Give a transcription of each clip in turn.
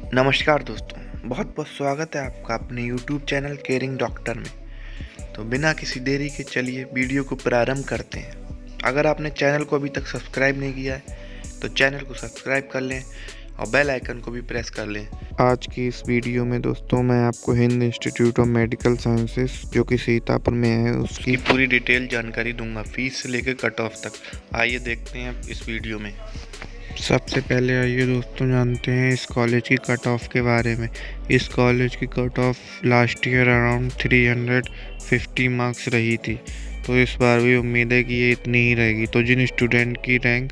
नमस्कार दोस्तों, बहुत बहुत स्वागत है आपका अपने YouTube चैनल केयरिंग डॉक्टर में। तो बिना किसी देरी के चलिए वीडियो को प्रारंभ करते हैं। अगर आपने चैनल को अभी तक सब्सक्राइब नहीं किया है तो चैनल को सब्सक्राइब कर लें और बेल आइकन को भी प्रेस कर लें। आज की इस वीडियो में दोस्तों मैं आपको Hind institute of medical sciences जो कि सीतापुर में है उसकी पूरी डिटेल जानकारी दूंगा, फीस से लेकर कट ऑफ तक। आइए देखते हैं इस वीडियो में। सबसे पहले आइए दोस्तों जानते हैं इस कॉलेज की कट ऑफ के बारे में। इस कॉलेज की cut off last year around 350 marks रही थी, तो इस बार भी उम्मीद है कि ये इतनी ही रहेगी। तो जिन स्टूडेंट की रैंक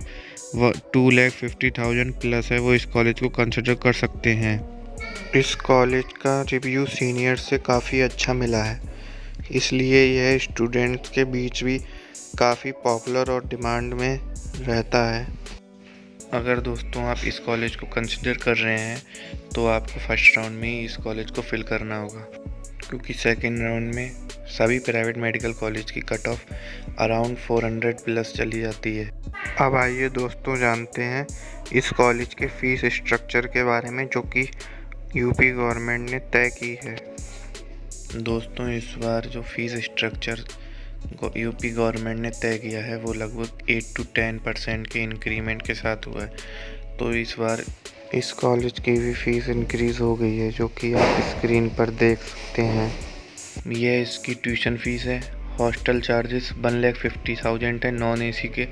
2,50,000 प्लस है वो इस कॉलेज को कंसिडर कर सकते हैं। इस कॉलेज का रिव्यू सीनियर से काफ़ी अच्छा मिला है, इसलिए यह स्टूडेंट्स के बीच भी काफ़ी पॉपुलर और डिमांड में रहता है। अगर दोस्तों आप इस कॉलेज को कंसिडर कर रहे हैं तो आपको फर्स्ट राउंड में ही इस कॉलेज को फिल करना होगा, क्योंकि सेकेंड राउंड में सभी प्राइवेट मेडिकल कॉलेज की कट ऑफ अराउंड 400 प्लस चली जाती है। अब आइए दोस्तों जानते हैं इस कॉलेज के फीस स्ट्रक्चर के बारे में जो कि यूपी गवर्नमेंट ने तय की है। दोस्तों इस बार जो फीस स्ट्रक्चर यूपी गवर्नमेंट ने तय किया है वो लगभग 8 to 10% के इंक्रीमेंट के साथ हुआ है। तो इस बार इस कॉलेज की भी फीस इंक्रीज़ हो गई है, जो कि आप स्क्रीन पर देख सकते हैं। यह इसकी ट्यूशन फीस है। हॉस्टल चार्जेस 1,50,000 है नॉन एसी के,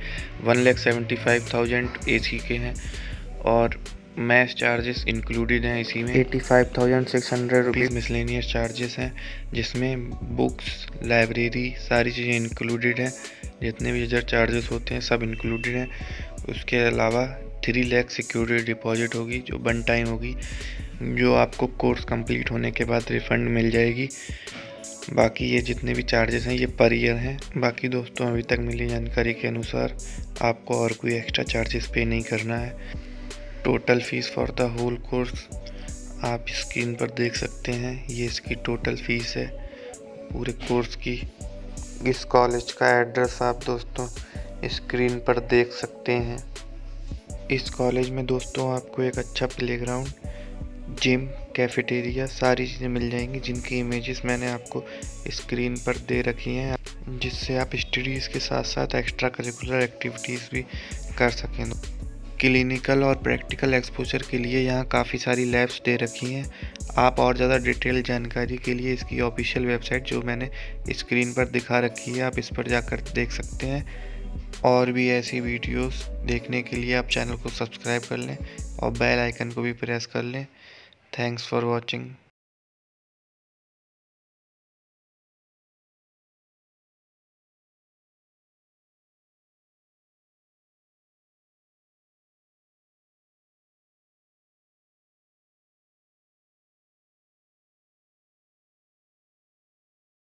1,75,000 एसी के हैं, और मैथ चार्जेस इंक्लूडेड हैं इसी में 85,600 रुपीज़। मिसलेनियस चार्जेस हैं जिसमें बुक्स, लाइब्रेरी, सारी चीज़ें इंक्लूडेड हैं। जितने भी अदर चार्जेस होते हैं सब इंक्लूडेड हैं। उसके अलावा 3 लाख सिक्योरिटी डिपॉजिट होगी जो 1 टाइम होगी, जो आपको कोर्स कंप्लीट होने के बाद रिफ़ंड मिल जाएगी। बाकी ये जितने भी चार्जेस हैं ये पर ईयर हैं। बाकी दोस्तों अभी तक मिली जानकारी के अनुसार आपको और कोई एक्स्ट्रा चार्जेस पे नहीं करना है। Total fees for the whole course आप स्क्रीन पर देख सकते हैं। ये इसकी टोटल फीस है पूरे कोर्स की। इस कॉलेज का एड्रेस आप दोस्तों स्क्रीन पर देख सकते हैं। इस कॉलेज में दोस्तों आपको एक अच्छा प्लेग्राउंड, जिम, कैफेटेरिया सारी चीज़ें मिल जाएंगी, जिनकी इमेजेस मैंने आपको स्क्रीन पर दे रखी हैं, जिससे आप स्टडीज़ के साथ साथ एक्स्ट्रा करिकुलर एक्टिविटीज़ भी कर सकें। क्लिनिकल और प्रैक्टिकल एक्सपोजर के लिए यहाँ काफ़ी सारी लैब्स दे रखी हैं। आप और ज़्यादा डिटेल जानकारी के लिए इसकी ऑफिशियल वेबसाइट जो मैंने स्क्रीन पर दिखा रखी है आप इस पर जाकर देख सकते हैं। और भी ऐसी वीडियोस देखने के लिए आप चैनल को सब्सक्राइब कर लें और बेल आइकन को भी प्रेस कर लें। Thanks for watching.